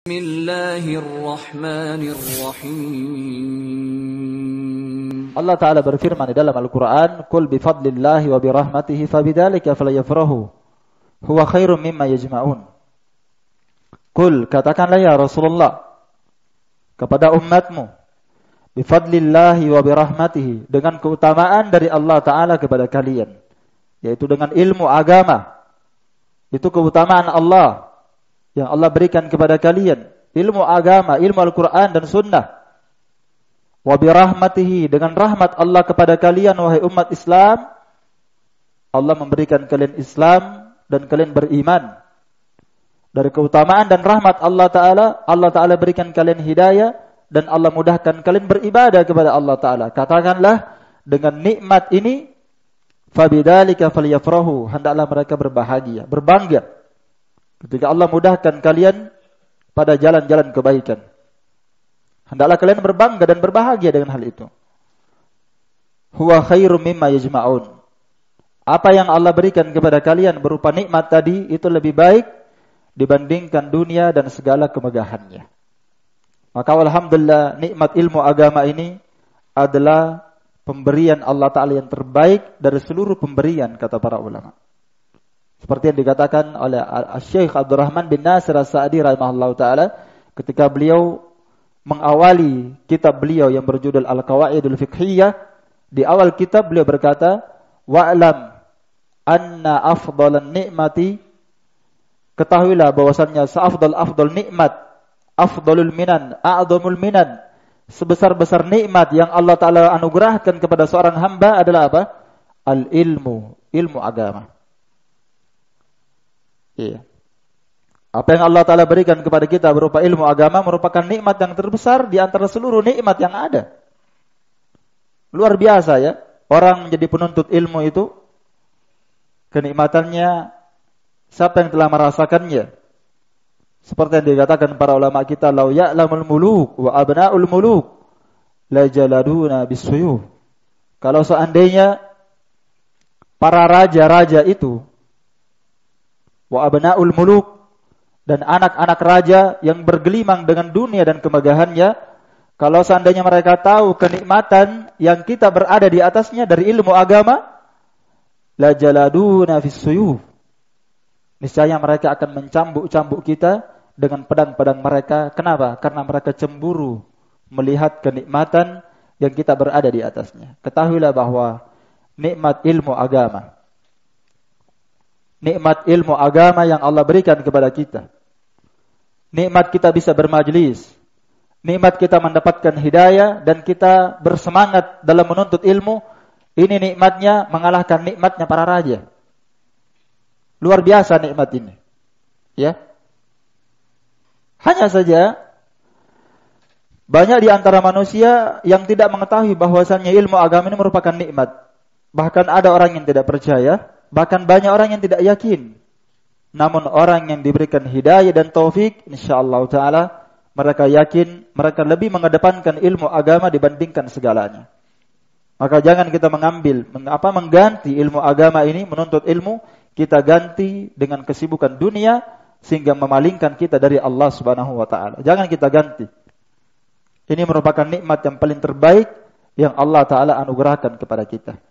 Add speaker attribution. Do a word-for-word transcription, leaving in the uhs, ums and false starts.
Speaker 1: Bismillahirrahmanirrahim. Allah Ta'ala berfirman di dalam Al-Quran, Qul bifadlillahi wa birahmatihi fabidzalika falyafrahu huwa khairum mimma yajma'un. Qul, katakanlah ya Rasulullah kepada umatmu, bifadlillahi wa birahmatihi, dengan keutamaan dari Allah Ta'ala kepada kalian, yaitu dengan ilmu agama. Itu keutamaan Allah yang Allah berikan kepada kalian, ilmu agama, ilmu Al-Quran dan Sunnah. Wa birahmatihi, dengan rahmat Allah kepada kalian wahai umat Islam, Allah memberikan kalian Islam dan kalian beriman. Dari keutamaan dan rahmat Allah Ta'ala, Allah Ta'ala berikan kalian hidayah dan Allah mudahkan kalian beribadah kepada Allah Ta'ala. Katakanlah, dengan nikmat ini fabidzalika falyafrahu, hendaklah mereka berbahagia, berbangga ketika Allah mudahkan kalian pada jalan-jalan kebaikan. Hendaklah kalian berbangga dan berbahagia dengan hal itu. Huwa khairum mimma yajma'un. Apa yang Allah berikan kepada kalian berupa nikmat tadi, itu lebih baik dibandingkan dunia dan segala kemegahannya. Maka alhamdulillah, nikmat ilmu agama ini adalah pemberian Allah Ta'ala yang terbaik dari seluruh pemberian, kata para ulama. Seperti yang dikatakan oleh Syekh Abdurrahman bin Nasir As-Sa'di rahimahullah ta'ala ketika beliau mengawali kitab beliau yang berjudul Al-Qawaidul Fiqhiyah. Di awal kitab beliau berkata, wa'lam anna afdalan ni'mati, ketahuilah bahwasannya seafdal-afdal nikmat, afdalul minan, a'zamul minan, sebesar-besar nikmat yang Allah Ta'ala anugerahkan kepada seorang hamba adalah apa? Al-ilmu, ilmu agama. Iya. Apa yang Allah Ta'ala berikan kepada kita berupa ilmu agama merupakan nikmat yang terbesar di antara seluruh nikmat yang ada. Luar biasa ya, orang menjadi penuntut ilmu itu, kenikmatannya siapa yang telah merasakannya? Seperti yang dikatakan para ulama kita, lau ya'lamul muluk wa abna'ul muluk la jaladuna bisuyuf. Kalau seandainya para raja-raja itu, wa abna'ul muluk, dan anak-anak raja yang bergelimang dengan dunia dan kemegahannya, kalau seandainya mereka tahu kenikmatan yang kita berada di atasnya dari ilmu agama, la jaladuna fis-suyuf, niscaya mereka akan mencambuk-cambuk kita dengan pedang-pedang mereka. Kenapa? Karena mereka cemburu melihat kenikmatan yang kita berada di atasnya. Ketahuilah bahwa nikmat ilmu agama, nikmat ilmu agama yang Allah berikan kepada kita, nikmat kita bisa bermajlis, nikmat kita mendapatkan hidayah dan kita bersemangat dalam menuntut ilmu, ini nikmatnya mengalahkan nikmatnya para raja. Luar biasa nikmat ini. Ya. Hanya saja banyak di antara manusia yang tidak mengetahui bahwasannya ilmu agama ini merupakan nikmat. Bahkan ada orang yang tidak percaya, bahkan banyak orang yang tidak yakin. Namun orang yang diberikan hidayah dan taufik, insyaallah ta'ala, mereka yakin, mereka lebih mengedepankan ilmu agama dibandingkan segalanya. Maka jangan kita mengambil, mengapa mengganti ilmu agama ini, menuntut ilmu, kita ganti dengan kesibukan dunia, sehingga memalingkan kita dari Allah subhanahu wa ta'ala. Jangan kita ganti. Ini merupakan nikmat yang paling terbaik yang Allah Ta'ala anugerahkan kepada kita.